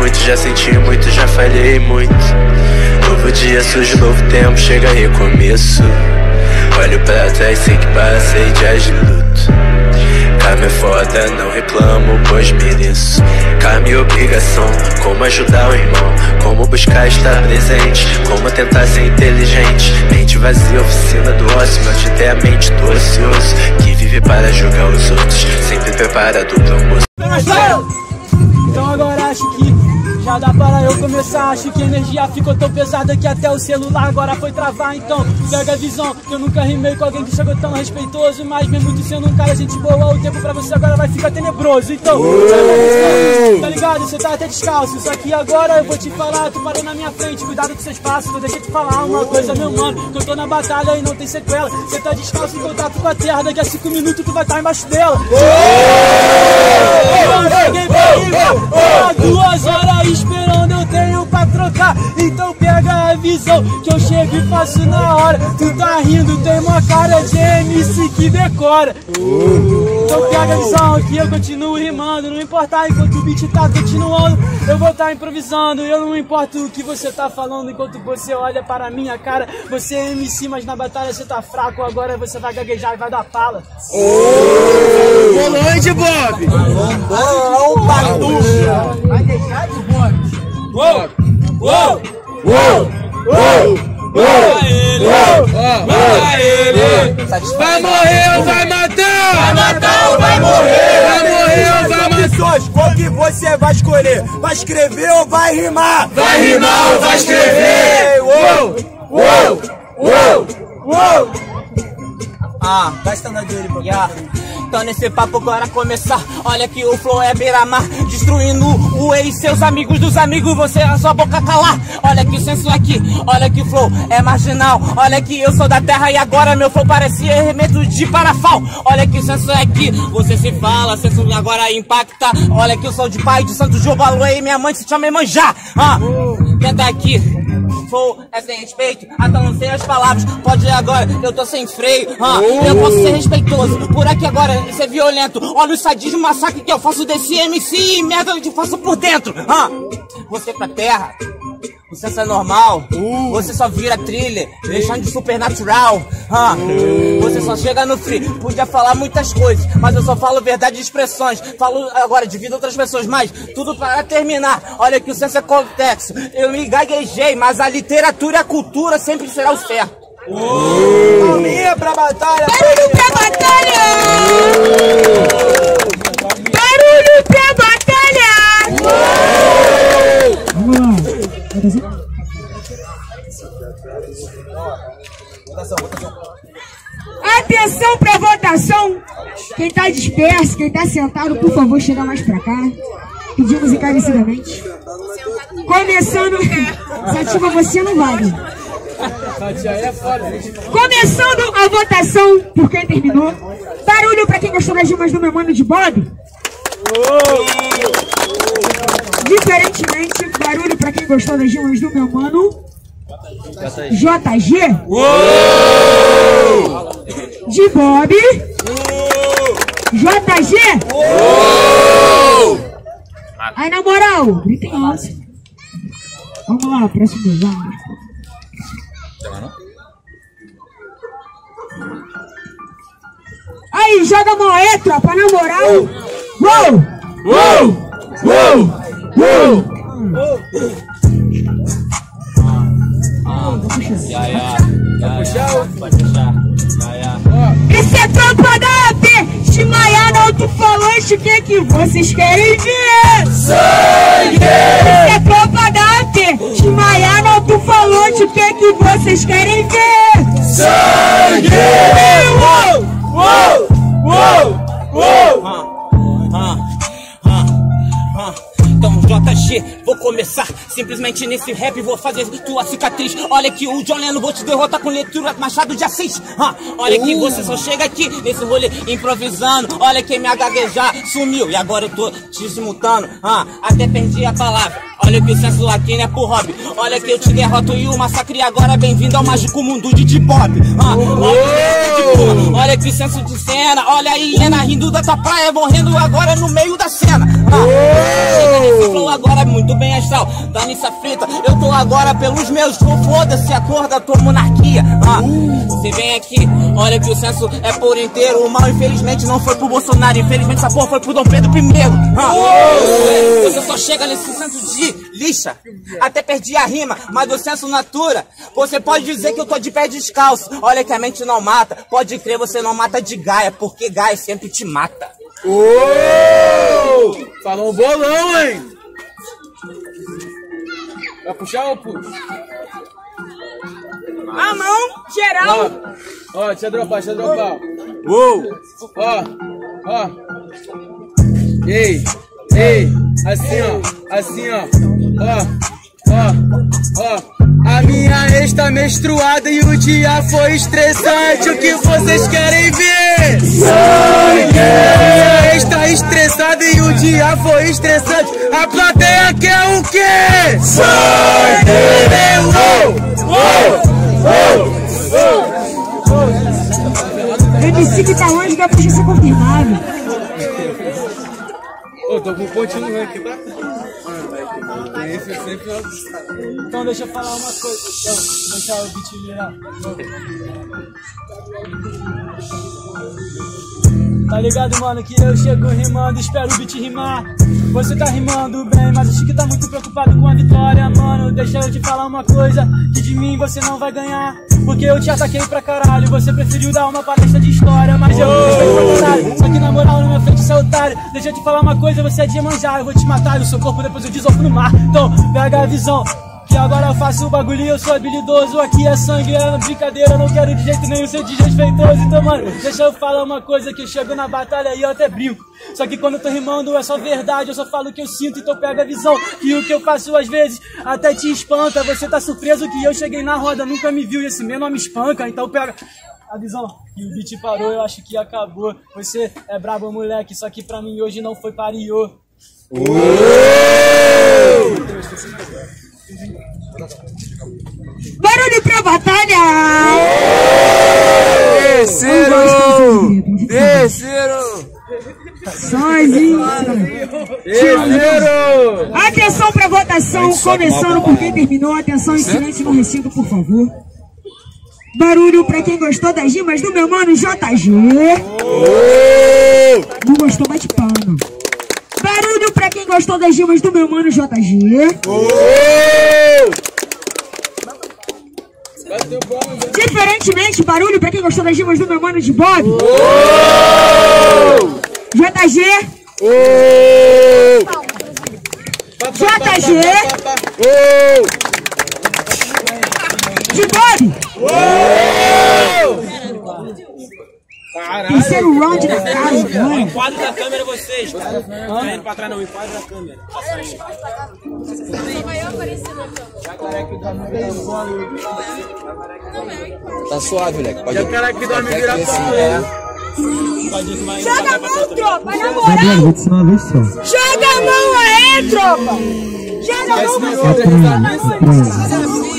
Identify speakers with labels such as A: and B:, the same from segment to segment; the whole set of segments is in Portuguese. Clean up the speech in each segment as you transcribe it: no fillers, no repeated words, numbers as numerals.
A: muito, já senti muito, já falhei muito. Novo dia surge, novo tempo, chega recomeço. Olho pra trás, sei que passei dias de luto. Karma é foda, não reclamo, pois mereço. Karma e obrigação, como ajudar o irmão, como buscar estar presente, como tentar ser inteligente. Mente vazia, oficina do ócio, mate até a mente do ocioso, que vive para julgar os outros, sempre preparado pro almoço.
B: Então agora acho que já dá para eu começar. Acho que a energia ficou tão pesada que até o celular agora foi travar. Então pega a visão, que eu nunca rimei com alguém que chegou tão respeitoso. Mas mesmo tu sendo um cara gente boa, o tempo pra você agora vai ficar tenebroso. Então, tá ligado? Você tá até descalço. Só que agora eu vou te falar, tu parou na minha frente, cuidado com seus passos. Eu deixei te falar uma coisa, meu mano, que eu tô na batalha e não tem sequela. Você tá descalço em contato com a terra, daqui a 5 minutos tu vai estar embaixo dela. Há 2 horas esperando, eu tenho pra trocar. Então pega a visão, que eu chego e faço na hora. Tu tá rindo, tem uma cara de MC que decora. Então pega a visão, que eu continuo rimando. Não importa enquanto o beat tá continuando, eu vou tá improvisando. Eu não importo o que você tá falando, enquanto você olha para a minha cara. Você é MC, mas na batalha você tá fraco. Agora você vai gaguejar e vai dar pala.
C: Boa noite, Bob!
B: Vai deixar de Bob.
C: Uou!
B: Uou!
C: Uou! Uou!
B: Vai ele!
C: Vai ele! Vai morrer ou vai matar?
B: Vai matar ou vai morrer?
C: Vai morrer ou vai matar?
D: Qual que você vai escolher? Vai escrever ou vai rimar?
C: Vai rimar ou vai escrever?
D: Uou!
C: Uou! Uou!
D: Uou! Vai estando dele, pô.
E: Então nesse papo agora começar. Olha que o flow é beira-mar, destruindo o ex, seus amigos dos amigos, você a sua boca calar. Olha que o senso aqui, olha que o flow é marginal. Olha que eu sou da terra e agora meu flow parecia remedo de parafal. Olha que o senso é aqui, você se fala, senso agora impacta. Olha que eu sou de pai de Santo João Baluê e minha mãe se chama Emanjá. Tenta aqui. Flow é sem respeito, até não sei as palavras. Pode ir agora, eu tô sem freio. Eu posso ser respeitoso, por aqui agora isso é violento. Olha o sadismo, massacre que eu faço desse MC e merda eu te faço por dentro. Você pra terra, o senso é normal. Você só vira thriller, deixando de supernatural. Você só chega no free. Podia falar muitas coisas, mas eu só falo verdade de expressões. Falo agora de vida outras pessoas, mas tudo para terminar. Olha que o senso é complexo. Eu me gaguejei, mas a literatura e a cultura sempre será o certo.
D: Palminha pra batalha!
E: Barulho pra batalha! Barulho pra batalha!
F: Atenção pra votação. Quem tá disperso, quem tá sentado, por favor, chega mais pra cá. Pedimos encarecidamente. Começando. Sativa, você não vale. Começando a votação por quem terminou. Barulho pra quem gostou das rimas do meu mano de Bob. Diferentemente, barulho pra quem gostou das rimas do meu mano JG. De Bob. JG. Aí na moral, gritem alto. Vamos lá, próximo exame. Aí, joga a mão aí, tropa, na moral. Uou!
C: Uou! Uou! Uou!
F: Esse é tropa da AP. Chimaiá não tu falou, o que vocês querem ver?
C: Sangue!
F: Esse é tropa da AP. Chimaiá não tu falou, o que vocês querem ver?
C: Sangue!
F: Uou!
C: Uou! Uou! Uou!
E: Então JG, vou começar simplesmente nesse rap, vou fazer tua cicatriz. Olha que o John Lennon vou te derrotar com leitura Machado de Assis. Olha que você só chega aqui nesse rolê improvisando. Olha que minha gaguejar sumiu e agora eu tô te simultando. Até perdi a palavra. Olha que o senso aqui não é pro hobby. Olha que eu te derroto e o massacre agora. Bem-vindo ao mágico mundo de T-pop. Olha que senso de cena. Olha a hiena rindo da tua praia, morrendo agora no meio da cena. Chega nesse flow agora, muito bem astral. Dá nessa frita, eu tô agora pelos meus. Foda-se a cor da tua monarquia. Você vem aqui, olha que o senso é por inteiro. O mal infelizmente não foi pro Bolsonaro, infelizmente essa porra foi pro Dom Pedro I. Você só chega nesse senso de lixa. Até perdi a rima, mas do senso natura. Você pode dizer que eu tô de pé descalço. Olha que a mente não mata. Pode crer, você não mata de Gaia, porque Gaia sempre te mata.
C: Falou um bolão, hein? Vai puxar ou puxa?
F: A mão, geral.
C: Ó, deixa eu dropar, Ó. Ei, assim, ó. A minha ex tá menstruada e o dia foi estressante. O que vocês querem ver? Sangue! A ex tá estressada e o dia foi estressante. A plateia quer o quê? Sangue!
F: MC que tá longe da puxa ser confirmado.
C: Ô, tô com um pontinho aqui, tá?
B: Então deixa eu falar uma coisa. Deixa o beat virar. Tá ligado, mano, que eu chego rimando, espero o beat rimar. Você tá rimando bem, mas acho que tá muito preocupado com a vitória, mano. Deixa eu te falar uma coisa, que de mim você não vai ganhar. Porque eu te ataquei pra caralho, você preferiu dar uma palestra de história. Mas eu respeito pra caralho, só que na moral na minha frente você é otário. Deixa eu te falar uma coisa, você é de Iemanjá, eu vou te matar. E o seu corpo depois eu desofo no mar. Então pega a visão, que agora eu faço o bagulho e eu sou habilidoso. Aqui é sangue, é brincadeira, eu não quero de jeito nenhum ser desrespeitoso. Então, mano, deixa eu falar uma coisa, que eu chego na batalha e eu até brinco. Só que quando eu tô rimando é só verdade, eu só falo o que eu sinto. Então pega a visão, que o que eu faço às vezes até te espanta. Você tá surpreso que eu cheguei na roda, nunca me viu e esse menor me espanca. Então pega a visão, e o beat parou, eu acho que acabou. Você é brabo, moleque, só que pra mim hoje não foi pariô.
F: Barulho pra batalha!
C: Terceiro!
F: Sozinho! Atenção pra votação, começando por quem terminou. Atenção em silêncio no recinto, por favor. Barulho pra quem gostou das rimas do meu mano JG. Não gostou, bate pano. Barulho pra quem gostou das rimas do meu mano JG. Diferentemente, barulho pra quem gostou das rimas do meu mano de Bob. JG. JG. De Bob. Terceiro round da casa, mano.
E: Enquadro da câmera vocês. Tá indo pra trás não, enquadro da câmera.
G: Só vai eu aparecer na câmera.
H: Tá suave, moleque. Pode
C: E o cara que dorme virar
F: Joga a mão, tropa, na moral.
D: Vou te ensinar uma vez só.
F: Joga a mão aí, tropa. Joga a mão,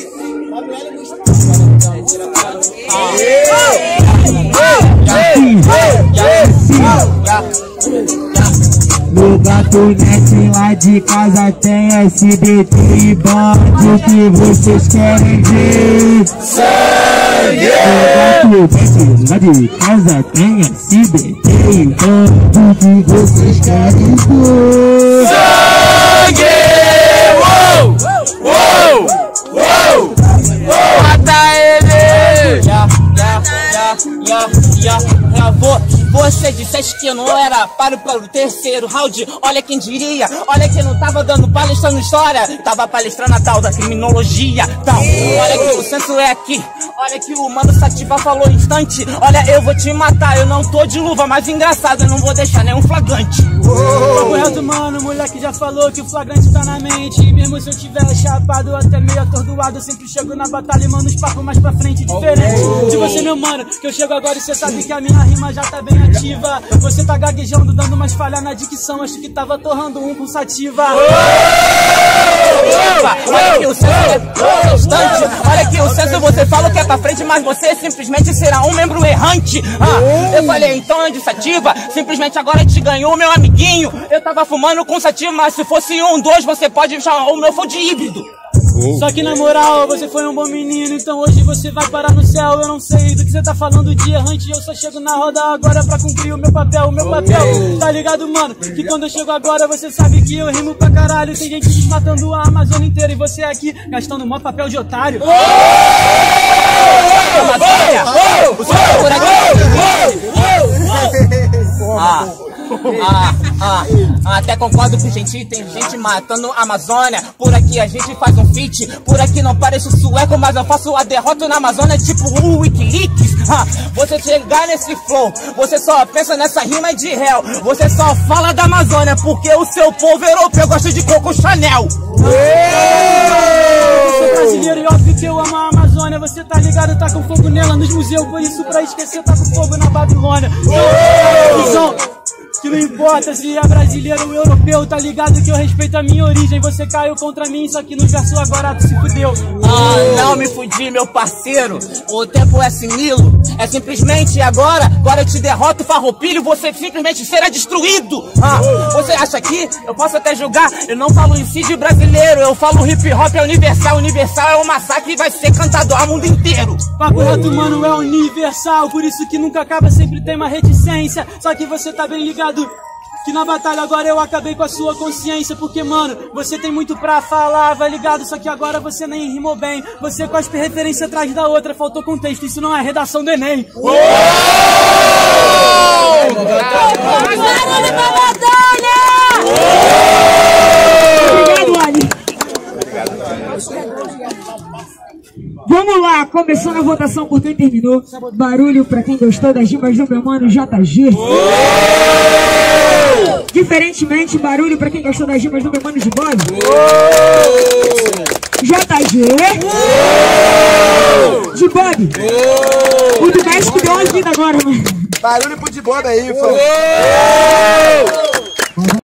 D: No gatunete lá de casa tem SBT e bande. O que vocês querem ver? Sangue! No gatunete lá de casa tem SBT e bande. O que vocês querem ver?
C: sangue! Uou! Uou! Uou! Mata ele!
E: Você disseste que eu não era para o terceiro round. Olha quem diria, olha que eu não tava dando palestrando história, tava palestrando a tal da criminologia. Então, olha que o senso é aqui, olha que o mano Sativa falou instante. Olha, eu vou te matar, eu não tô de luva, mas engraçado, eu não vou deixar nenhum flagrante.
B: Tô correto, mano, o moleque já falou que o flagrante tá na mente. E mesmo se eu tiver chapado, até meio atordoado, eu sempre chego na batalha e mando os papos mais pra frente, diferente de você, meu mano, que eu chego agora e cê sabe que a minha rima já tá bem ativa. Você tá gaguejando, dando umas falhas na dicção, acho que tava torrando um com sativa.
E: Olha que o senso é constante. Olha que o senso você fala que é pra frente, mas você simplesmente será um membro errante. Eu falei, então é de sativa. Simplesmente agora te ganhou, meu amiguinho. Eu tava fumando com sativa, mas se fosse 1, 2, você pode chamar o meu for de híbrido.
B: Só que na moral, você foi um bom menino, então hoje você vai parar no céu. Eu não sei do que você tá falando de errante, eu só chego na roda agora pra cumprir o meu papel. Tá ligado, mano? Que quando eu chego agora, você sabe que eu rimo pra caralho. Tem gente desmatando a Amazônia inteira e você aqui gastando mó papel de otário.
E: Até concordo com gente, tem gente matando a Amazônia. Por aqui a gente faz um feat. Por aqui não parece sueco, mas eu faço a derrota na Amazônia tipo o Wikileaks. Você chegar nesse flow, você só pensa nessa rima de réu. Você só fala da Amazônia porque o seu povo europeu gosta de Coco Chanel.
B: Eu sou brasileiro e óbvio que eu amo a Amazônia. Você tá ligado, tá com fogo nela nos museus. Por isso pra esquecer tá com fogo na Babilônia. Que não importa se é brasileiro ou europeu, tá ligado que eu respeito a minha origem. Você caiu contra mim, só que no verso agora tu se fudeu.
E: Não me fudi, meu parceiro. O tempo é sinilo. É simplesmente agora eu te derroto, farroupilho, você simplesmente será destruído. Você acha que eu posso até julgar? Eu não falo incídio brasileiro, eu falo hip hop é universal. Universal é um massacre e vai ser cantado ao mundo inteiro.
B: Papo reto, mano, é universal. Por isso que nunca acaba, sempre tem uma reticência. Só que você tá bem ligado que na batalha agora eu acabei com a sua consciência. Porque, mano, você tem muito pra falar, vai ligado? Só que agora você nem rimou bem. Você cospe referência atrás da outra, faltou contexto, isso não é redação do Enem.
F: Obrigado, Ali. Vamos lá, começando a votação por quem terminou. Barulho pra quem gostou das rimas do meu mano JG. Diferentemente, barulho pra quem gostou das rimas do meu mano de Bob. JG. De Bob. O do México deu uma vida agora, mano.
C: Barulho pro de Bob aí,